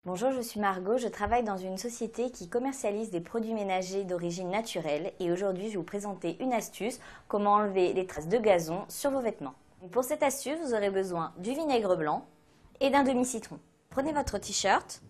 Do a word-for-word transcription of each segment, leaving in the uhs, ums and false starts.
Bonjour, je suis Margot, je travaille dans une société qui commercialise des produits ménagers d'origine naturelle et aujourd'hui je vais vous présenter une astuce, comment enlever les traces de gazon sur vos vêtements. Pour cette astuce, vous aurez besoin du vinaigre blanc et d'un demi-citron. Prenez votre t-shirt,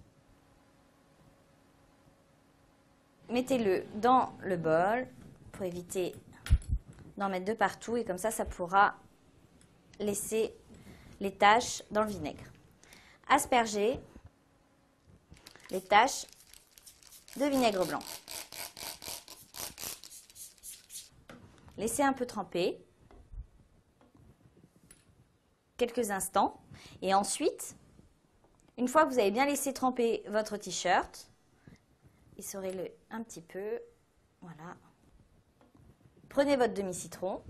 mettez-le dans le bol pour éviter d'en mettre de partout et comme ça, ça pourra laisser les taches dans le vinaigre. Aspergez les taches de vinaigre blanc. Laissez un peu tremper quelques instants et ensuite, une fois que vous avez bien laissé tremper votre t-shirt, essorez-le un petit peu, voilà. Prenez votre demi-citron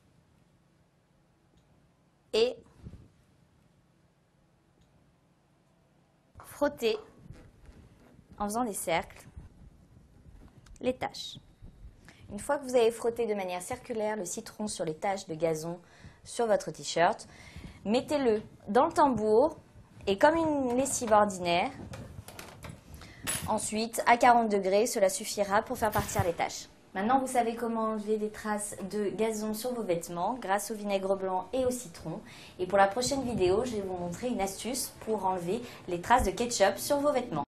et frottez en faisant des cercles les taches. Une fois que vous avez frotté de manière circulaire le citron sur les taches de gazon sur votre t-shirt, mettez-le dans le tambour et comme une lessive ordinaire, ensuite à quarante degrés, cela suffira pour faire partir les taches. Maintenant, vous savez comment enlever des traces de gazon sur vos vêtements grâce au vinaigre blanc et au citron. Et pour la prochaine vidéo, je vais vous montrer une astuce pour enlever les traces de ketchup sur vos vêtements.